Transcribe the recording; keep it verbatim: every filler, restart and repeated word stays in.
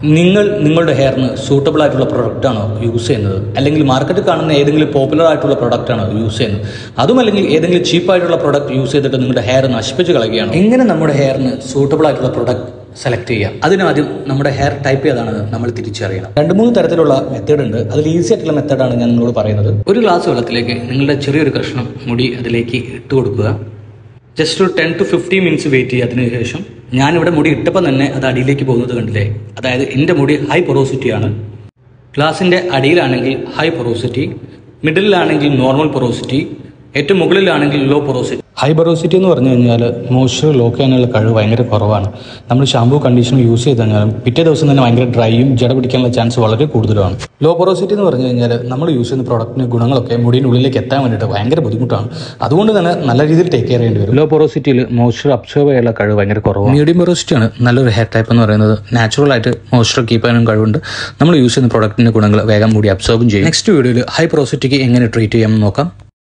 നിങ്ങൾ നിങ്ങളുടെ ഹെയറിന് സൂട്ടബിൾ ആയിട്ടുള്ള പ്രൊഡക്റ്റ് ആണോ യൂസ് ചെയ്യുന്നത്, അല്ലെങ്കിൽ മാർക്കറ്റിൽ കാണുന്ന ഏതെങ്കിലും പോപ്പുലർ ആയിട്ടുള്ള പ്രൊഡക്റ്റ് ആണോ യൂസ് ചെയ്യുന്നത്, അതും അല്ലെങ്കിൽ ഏതെങ്കിലും ചീപ്പായിട്ടുള്ള പ്രൊഡക്റ്റ് യൂസ് ചെയ്തിട്ട് നിങ്ങളുടെ ഹെയർ നശിപ്പിച്ച് കളയുകയാണ്? എങ്ങനെ നമ്മുടെ ഹെയറിന് സൂട്ടബിൾ ആയിട്ടുള്ള പ്രൊഡക്റ്റ് സെലക്ട് ചെയ്യാം? അതിനാദ്യം നമ്മുടെ ഹെയർ ടൈപ്പ് ഏതാണെന്ന് നമ്മൾ തിരിച്ചറിയണം. രണ്ട് മൂന്ന് തരത്തിലുള്ള മെത്തേഡ് ഉണ്ട്. അതിൽ ഈസി ആയിട്ടുള്ള മെത്തേഡാണ് ഞാൻ നിങ്ങളോട് പറയുന്നത്. ഒരു ഗ്ലാസ് വെള്ളത്തിലേക്ക് നിങ്ങളുടെ ചെറിയൊരു കഷ്ണം മുടി അതിലേക്ക് ഇട്ട് കൊടുക്കുക. ജസ്റ്റ് ഒരു ten to fifteen minutes wait ചെയ്യുക. അതിനുശേഷം ഞാനിവിടെ മുടി ഇട്ടപ്പോൾ തന്നെ അത് അടിയിലേക്ക് പോകുന്നത് കണ്ടില്ലേ? അതായത് എൻ്റെ മുടി ഹൈ പൊറോസിറ്റിയാണ്. ഗ്ലാസിൻ്റെ അടിയിലാണെങ്കിൽ ഹൈ പൊറോസിറ്റി, മിഡിലാണെങ്കിൽ നോർമൽ പൊറോസിറ്റി, ഏറ്റവും മുകളിലാണെങ്കിൽ ലോ പൊറോസിറ്റി. ഹൈ പൊറോസിറ്റി എന്ന് പറഞ്ഞു കഴിഞ്ഞാൽ മോയ്സ്ചർ ലോക്ക് ചെയ്യാനുള്ള കഴിവ് ഭയങ്കര കുറവാണ്. നമ്മൾ ഷാമ്പൂ കണ്ടീഷണർ യൂസ് ചെയ്ത് കഴിഞ്ഞാലും പിറ്റേ ദിവസം തന്നെ ഭയങ്കര ഡ്രൈയും ജട പിടിക്കാനുള്ള ചാൻസ് വളരെ കൂടുതലാണ്. ലോ പൊറോസിറ്റി എന്ന് പറഞ്ഞു കഴിഞ്ഞാൽ നമ്മൾ യൂസ് ചെയ്യുന്ന പ്രോഡക്റ്റിന് ഗുണങ്ങളൊക്കെ മുടിയുടെ ഉള്ളിലേക്ക് എത്താൻ വേണ്ടിയിട്ട് ഭയങ്കര ബുദ്ധിമുട്ടാണ്. അതുകൊണ്ട് തന്നെ നല്ല രീതിയിൽ ടേക്ക് കെയർ ചെയ്യേണ്ടി വരും. ലോ പൊറോസിറ്റിയിൽ മോയ്സ്ചർ അബ്സോർവ് ചെയ്യാനുള്ള കഴിവ് ഭയങ്കര കുറവാണ്. മീഡിയം പൊറോസിറ്റിയാണ് നല്ലൊരു ഹെയർ ടൈപ്പ് എന്ന് പറയുന്നത്. നാച്ചുറൽ ആയിട്ട് മോയ്സ്ചർ കീപ്പ് ചെയ്യാനും കഴിവുണ്ട്. നമ്മൾ യൂസ് ചെയ്യുന്ന പ്രോഡക്റ്റിന്റെ ഗുണങ്ങൾ വേഗം മുടി അബ്സോർബും ചെയ്യും. നെക്സ്റ്റ് വീഡിയോയിൽ ഹൈ പൊറോസിറ്റിക്ക് എങ്ങനെ ട്രീറ്റ് ചെയ്യാമെന്ന് നോക്കാം.